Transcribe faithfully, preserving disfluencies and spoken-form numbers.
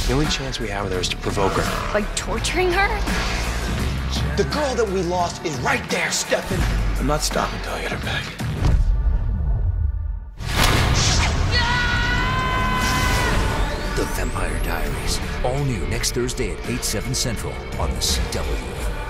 The only chance we have with her is to provoke her. Like torturing her? The girl that we lost is right there, Stefan. I'm not stopping until I get her back. The Vampire Diaries. All new next Thursday at eight, seven Central on the C W.